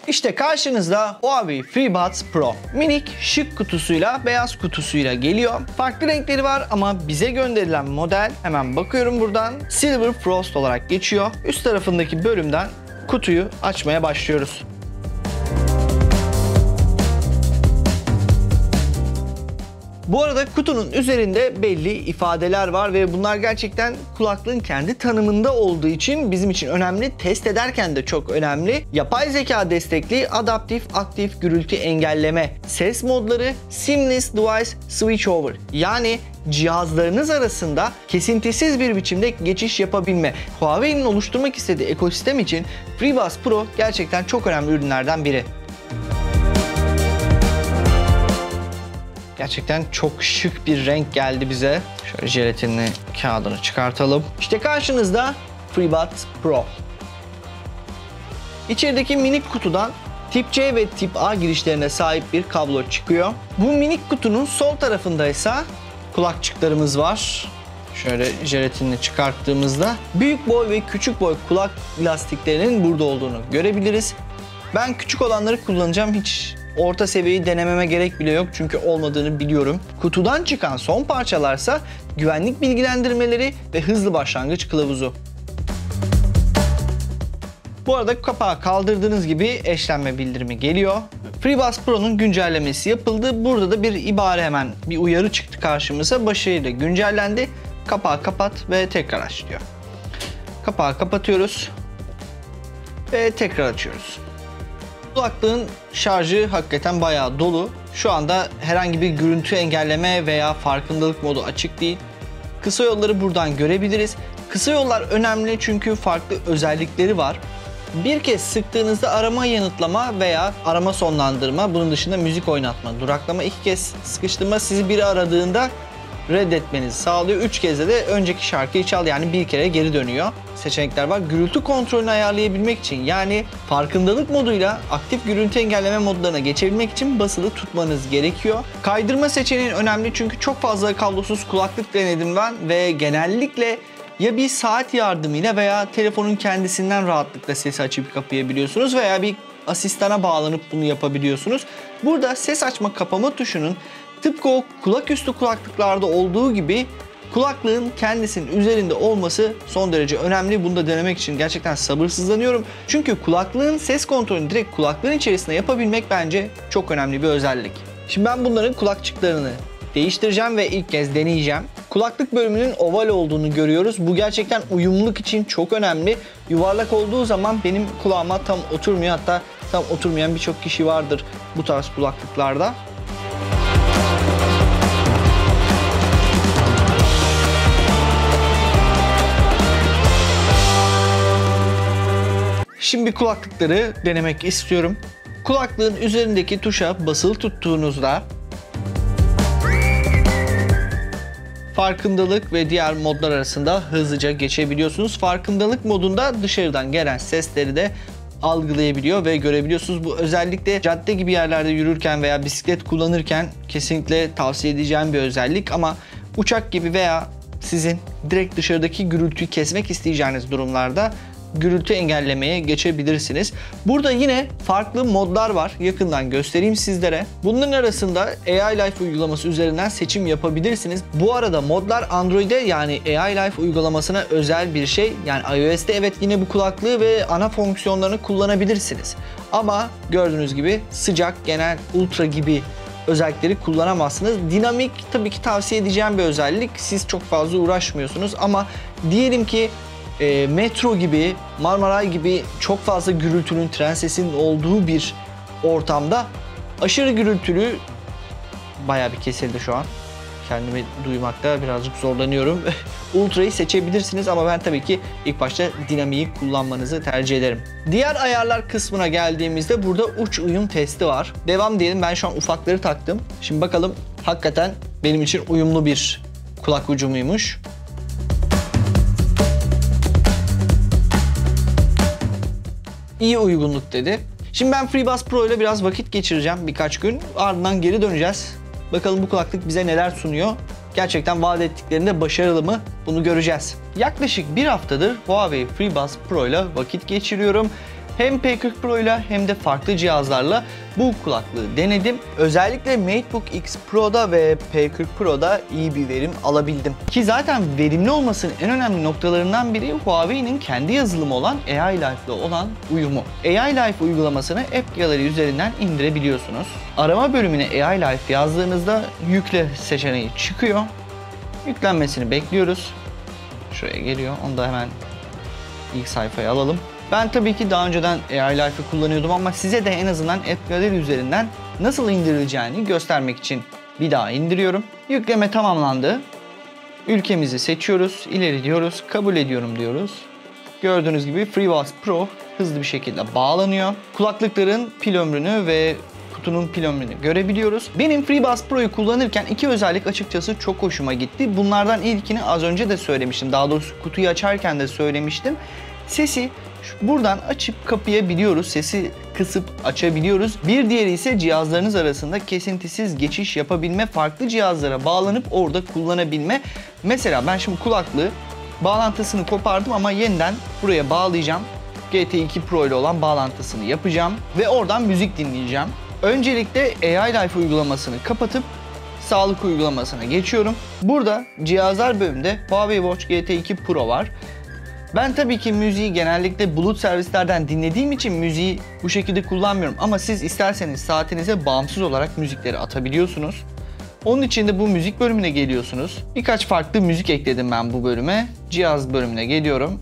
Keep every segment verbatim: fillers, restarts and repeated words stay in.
İşte karşınızda Huawei FreeBuds Pro. Minik, şık kutusuyla, beyaz kutusuyla geliyor. Farklı renkleri var ama bize gönderilen model, hemen bakıyorum buradan, Silver Frost olarak geçiyor. Üst tarafındaki bölümden kutuyu açmaya başlıyoruz. Bu arada kutunun üzerinde belli ifadeler var ve bunlar gerçekten kulaklığın kendi tanımında olduğu için bizim için önemli. Test ederken de çok önemli. Yapay zeka destekli adaptif aktif gürültü engelleme, ses modları, seamless device switchover. Yani cihazlarınız arasında kesintisiz bir biçimde geçiş yapabilme. Huawei'nin oluşturmak istediği ekosistem için FreeBuds Pro gerçekten çok önemli ürünlerden biri. Gerçekten çok şık bir renk geldi bize. Şöyle jelatinli kağıdını çıkartalım. İşte karşınızda FreeBuds Pro. İçerideki minik kutudan tip C ve tip A girişlerine sahip bir kablo çıkıyor. Bu minik kutunun sol tarafında ise kulakçıklarımız var. Şöyle jelatinini çıkarttığımızda büyük boy ve küçük boy kulak lastiklerinin burada olduğunu görebiliriz. Ben küçük olanları kullanacağım. Hiç orta seviyeyi denememe gerek bile yok çünkü olmadığını biliyorum. Kutudan çıkan son parçalarsa güvenlik bilgilendirmeleri ve hızlı başlangıç kılavuzu. Bu arada kapağı kaldırdığınız gibi eşlenme bildirimi geliyor. FreeBuds Pro'nun güncellemesi yapıldı. Burada da bir ibare, hemen bir uyarı çıktı karşımıza. Başarıyla güncellendi. Kapağı kapat ve tekrar aç diyor. Kapağı kapatıyoruz ve tekrar açıyoruz. Kulaklığın şarjı hakikaten bayağı dolu. Şu anda herhangi bir görüntü engelleme veya farkındalık modu açık değil. Kısa yolları buradan görebiliriz. Kısa yollar önemli çünkü farklı özellikleri var. Bir kez sıktığınızda arama yanıtlama veya arama sonlandırma, bunun dışında müzik oynatma, duraklama, iki kez sıkıştırma sizi biri aradığında reddetmenizi sağlıyor. Üç kez de önceki şarkıyı çal, yani bir kere geri dönüyor. Seçenekler var. Gürültü kontrolünü ayarlayabilmek için, yani farkındalık moduyla aktif gürültü engelleme modlarına geçebilmek için basılı tutmanız gerekiyor. Kaydırma seçeneği önemli çünkü çok fazla kablosuz kulaklık denedim ben ve genellikle ya bir saat yardımıyla veya telefonun kendisinden rahatlıkla sesi açıp kapayabiliyorsunuz veya bir asistana bağlanıp bunu yapabiliyorsunuz. Burada ses açma kapama tuşunun tıpkı o kulaküstü kulaklıklarda olduğu gibi kulaklığın kendisinin üzerinde olması son derece önemli. Bunu da denemek için gerçekten sabırsızlanıyorum. Çünkü kulaklığın ses kontrolünü direkt kulaklığın içerisinde yapabilmek bence çok önemli bir özellik. Şimdi ben bunların kulakçıklarını değiştireceğim ve ilk kez deneyeceğim. Kulaklık bölümünün oval olduğunu görüyoruz. Bu gerçekten uyumluluk için çok önemli. Yuvarlak olduğu zaman benim kulağıma tam oturmuyor. Hatta tam oturmayan birçok kişi vardır bu tarz kulaklıklarda. Şimdi kulaklıkları denemek istiyorum. Kulaklığın üzerindeki tuşa basılı tuttuğunuzda farkındalık ve diğer modlar arasında hızlıca geçebiliyorsunuz. Farkındalık modunda dışarıdan gelen sesleri de algılayabiliyor ve görebiliyorsunuz. Bu özellikle cadde gibi yerlerde yürürken veya bisiklet kullanırken kesinlikle tavsiye edeceğim bir özellik, ama uçak gibi veya sizin direkt dışarıdaki gürültüyü kesmek isteyeceğiniz durumlarda gürültü engellemeye geçebilirsiniz. Burada yine farklı modlar var. Yakından göstereyim sizlere. Bunların arasında A I Life uygulaması üzerinden seçim yapabilirsiniz. Bu arada modlar Android'e, yani A I Life uygulamasına özel bir şey. Yani iOS'te evet yine bu kulaklığı ve ana fonksiyonlarını kullanabilirsiniz. Ama gördüğünüz gibi sıcak, genel, ultra gibi özellikleri kullanamazsınız. Dinamik tabii ki tavsiye edeceğim bir özellik. Siz çok fazla uğraşmıyorsunuz ama diyelim ki E, metro gibi, Marmaray gibi çok fazla gürültünün, tren sesinin olduğu bir ortamda aşırı gürültülü, bayağı bir kesildi şu an. Kendimi duymakta birazcık zorlanıyorum. Ultra'yı seçebilirsiniz ama ben tabii ki ilk başta dinamiği kullanmanızı tercih ederim. Diğer ayarlar kısmına geldiğimizde burada uç uyum testi var. Devam diyelim, ben şu an ufakları taktım. Şimdi bakalım hakikaten benim için uyumlu bir kulak ucu muymuş? İyi uygunluk dedi. Şimdi ben FreeBuds Pro ile biraz vakit geçireceğim birkaç gün. Ardından geri döneceğiz. Bakalım bu kulaklık bize neler sunuyor. Gerçekten vaat ettiklerinde başarılı mı? Bunu göreceğiz. Yaklaşık bir haftadır Huawei FreeBuds Pro ile vakit geçiriyorum. Hem P kırk Pro ile hem de farklı cihazlarla bu kulaklığı denedim. Özellikle MateBook X Pro'da ve P kırk Pro'da iyi bir verim alabildim. Ki zaten verimli olmasının en önemli noktalarından biri Huawei'nin kendi yazılımı olan A I Life ile olan uyumu. A I Life uygulamasını App Gallery üzerinden indirebiliyorsunuz. Arama bölümüne A I Life yazdığınızda yükle seçeneği çıkıyor. Yüklenmesini bekliyoruz. Şuraya geliyor. Onu da hemen ilk sayfaya alalım. Ben tabii ki daha önceden A I Life'ı kullanıyordum ama size de en azından App Gallery üzerinden nasıl indirileceğini göstermek için bir daha indiriyorum. Yükleme tamamlandı. Ülkemizi seçiyoruz, ileri diyoruz, kabul ediyorum diyoruz. Gördüğünüz gibi FreeBuds Pro hızlı bir şekilde bağlanıyor. Kulaklıkların pil ömrünü ve kutunun pil ömrünü görebiliyoruz. Benim FreeBuds Pro'yu kullanırken iki özellik açıkçası çok hoşuma gitti. Bunlardan ilkini az önce de söylemiştim. Daha doğrusu kutuyu açarken de söylemiştim. Sesi buradan açıp kapayabiliyoruz. Sesi kısıp açabiliyoruz. Bir diğeri ise cihazlarınız arasında kesintisiz geçiş yapabilme, farklı cihazlara bağlanıp orada kullanabilme. Mesela ben şimdi kulaklığı bağlantısını kopardım ama yeniden buraya bağlayacağım. G T iki Pro ile olan bağlantısını yapacağım ve oradan müzik dinleyeceğim. Öncelikle A I Life uygulamasını kapatıp sağlık uygulamasına geçiyorum. Burada cihazlar bölümünde Huawei Watch G T iki Pro var. Ben tabii ki müziği genellikle bulut servislerden dinlediğim için müziği bu şekilde kullanmıyorum. Ama siz isterseniz saatinize bağımsız olarak müzikleri atabiliyorsunuz. Onun için de bu müzik bölümüne geliyorsunuz. Birkaç farklı müzik ekledim ben bu bölüme. Cihaz bölümüne geliyorum.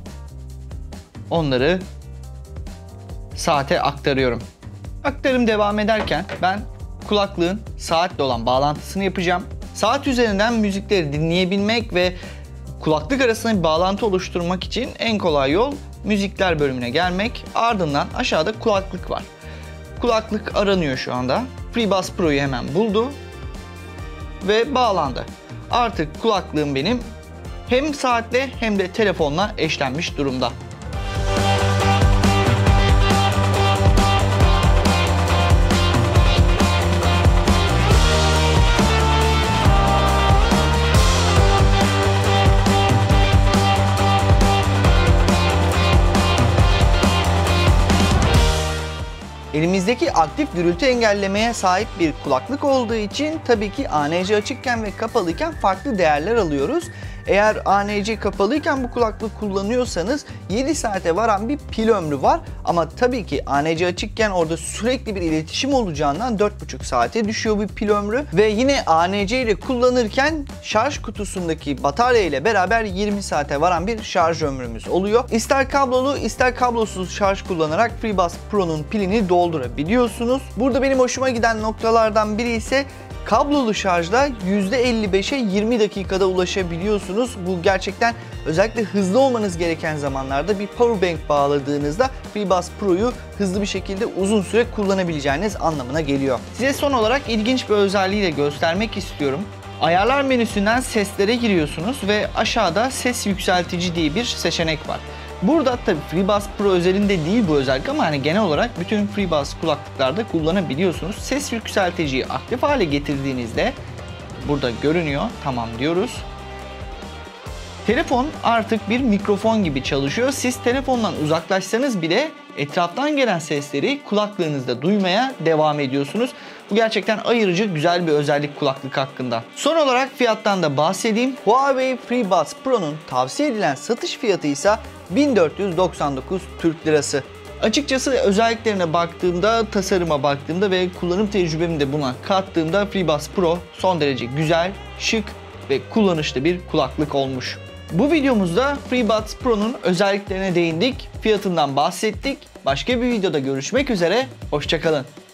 Onları saate aktarıyorum. Aktarım devam ederken ben kulaklığın saatle olan bağlantısını yapacağım. Saat üzerinden müzikleri dinleyebilmek ve kulaklık arasında bir bağlantı oluşturmak için en kolay yol müzikler bölümüne gelmek. Ardından aşağıda kulaklık var. Kulaklık aranıyor şu anda. FreeBuds Pro'yu hemen buldu ve bağlandı. Artık kulaklığım benim hem saatle hem de telefonla eşlenmiş durumda. Elimizdeki aktif gürültü engellemeye sahip bir kulaklık olduğu için tabii ki A N C açıkken ve kapalıyken farklı değerler alıyoruz. Eğer A N C kapalıyken bu kulaklık kullanıyorsanız yedi saate varan bir pil ömrü var. Ama tabii ki A N C açıkken orada sürekli bir iletişim olacağından dört buçuk saate düşüyor bir pil ömrü. Ve yine A N C ile kullanırken şarj kutusundaki batarya ile beraber yirmi saate varan bir şarj ömrümüz oluyor. İster kablolu ister kablosuz şarj kullanarak FreeBuds Pro'nun pilini doldurabiliyorsunuz. Burada benim hoşuma giden noktalardan biri ise kablolu şarjda yüzde elli beşe yirmi dakikada ulaşabiliyorsunuz. Bu gerçekten özellikle hızlı olmanız gereken zamanlarda bir powerbank bağladığınızda FreeBuds Pro'yu hızlı bir şekilde uzun süre kullanabileceğiniz anlamına geliyor. Size son olarak ilginç bir özelliği de göstermek istiyorum. Ayarlar menüsünden seslere giriyorsunuz ve aşağıda ses yükseltici diye bir seçenek var. Burada tabii FreeBuds Pro özelinde değil bu özellik ama hani genel olarak bütün FreeBuds kulaklıklarda kullanabiliyorsunuz. Ses yükselticiyi aktif hale getirdiğinizde burada görünüyor. Tamam diyoruz. Telefon artık bir mikrofon gibi çalışıyor. Siz telefondan uzaklaşsanız bile etraftan gelen sesleri kulaklığınızda duymaya devam ediyorsunuz. Bu gerçekten ayırıcı güzel bir özellik kulaklık hakkında. Son olarak fiyattan da bahsedeyim. Huawei FreeBuds Pro'nun tavsiye edilen satış fiyatı ise bin dört yüz doksan dokuz Türk Lirası. Açıkçası özelliklerine baktığımda, tasarıma baktığımda ve kullanım tecrübemi de buna kattığımda FreeBuds Pro son derece güzel, şık ve kullanışlı bir kulaklık olmuş. Bu videomuzda FreeBuds Pro'nun özelliklerine değindik, fiyatından bahsettik. Başka bir videoda görüşmek üzere, hoşça kalın.